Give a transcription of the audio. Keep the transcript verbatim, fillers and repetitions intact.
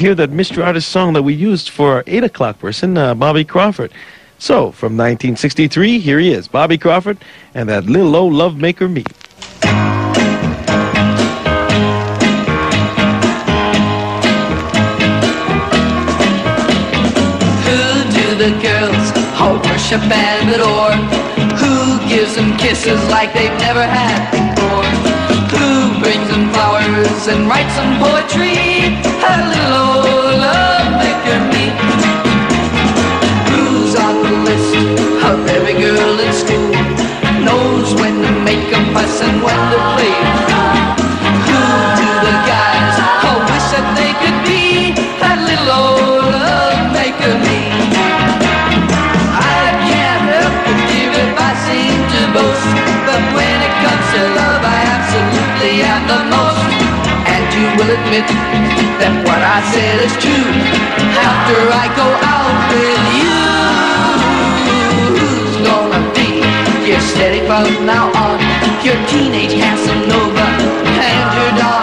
hear that mystery artist song that we used for our eight o'clock person, uh, Bobby Crawford. So, from nineteen sixty-three, here he is, Bobby Crawford, and that little old Lovemaker me. Who do the girls all worship and adore? Who gives them kisses like they've never had before? Who brings them flowers and writes them poetry? A little old Lovemaker me. Who's on the list of every girl in school? Knows when to make a fuss and when to play it cool. Who do the guys all wish that they could be? That little old Lovemaker me. I can't help but give if I seem to boast, but when it comes to love I absolutely am the most. And you will admit that what I said is true. After I go out with you, who's gonna be your steady from now on? Your teenage Casanova and your dog.